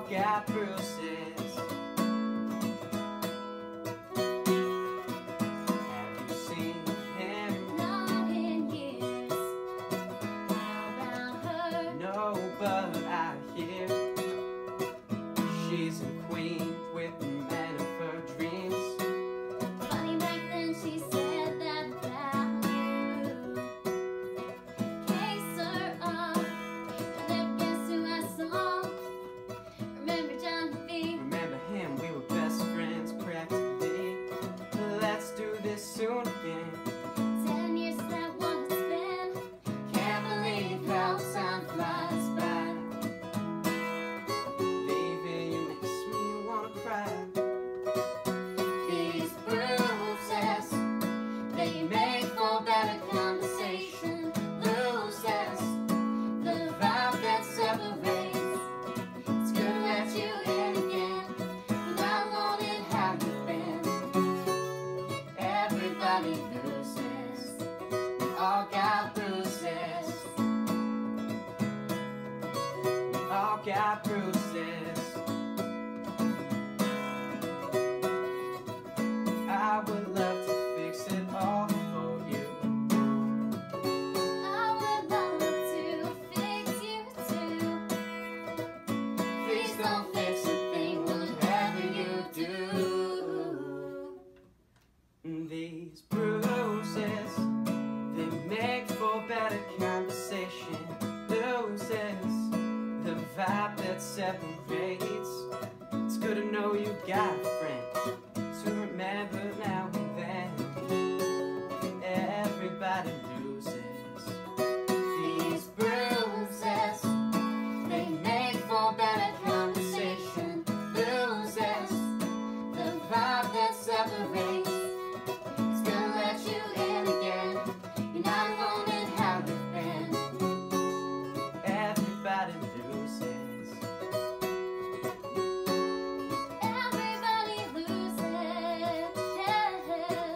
all got bruises. Have you seen him? Not in years. How about her? No, but I hear she's a queen with the man of her dreams. Funny, back then she said that about you. Case her up, and then guess who I saw? Remember John B? Remember him, we were best friends practically. Let's do this soon again. 10 years that one has been. Can't believe how time flies by. Leaving you makes me wanna cry. These bruises, they make for better conversation. Loses the vibe that separates. It's good to let you in again. You're not alone in how you've been. Everybody loses. We all got bruises. We all got bruises. I would love to fix it all for you. I would love to fix you too. Please don't fix a thing, whatever you do. These bruises, they make for better conversation. Loses the vibe that separates. It's good to know you got a friend to remember now and then. Everybody loses. These bruises, they make for better conversation. Loses the vibe that separates. It's gonna let you in again. You're not alone in how you've been. Everybody loses. Everybody loses.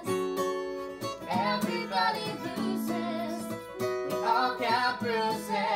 Everybody loses. We all got bruises.